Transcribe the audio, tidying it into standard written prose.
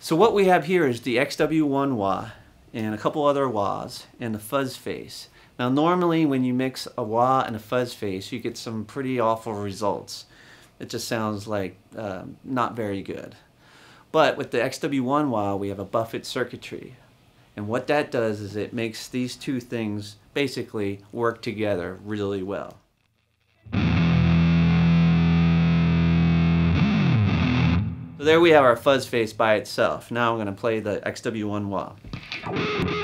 So what we have here is the XW1 wah and a couple other wahs and the fuzz face. Now normally when you mix a wah and a fuzz face you get some pretty awful results. It just sounds like not very good. But with the XW1 wah we have a buffet circuitry. And what that does is it makes these two things basically work together really well. So there we have our fuzz face by itself. Now I'm going to play the XW1 wah.